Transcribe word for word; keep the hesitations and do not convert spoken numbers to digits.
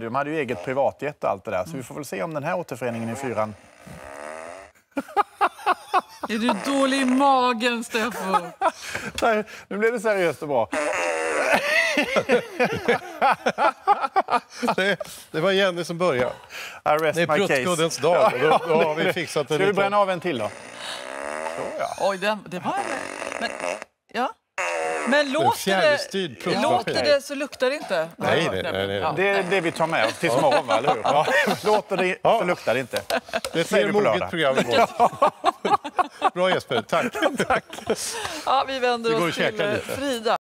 De hade ju eget privatjet och allt det där. Så vi får väl se om den här återföreningen i fyran... Är du dålig i magen, Steffo? Nej, nu blev det seriöst och bra. det, det var Jenny som började. I rest det är my pruttkuddens case. dag. Då, då har vi fixat det. Ska vi bränna av en till då? Så, ja. Oj, den, det var... Men, ja. Men låter det, låter det så luktar det inte. Nej, nej, nej, nej. Ja. Det är det vi tar med oss tills morgon, va, eller hur? Ja. Låter det ja. så luktar det inte. Det är ett moget program. Bra Jesper, tack. Tack. Ja, vi vänder vi oss till Frida.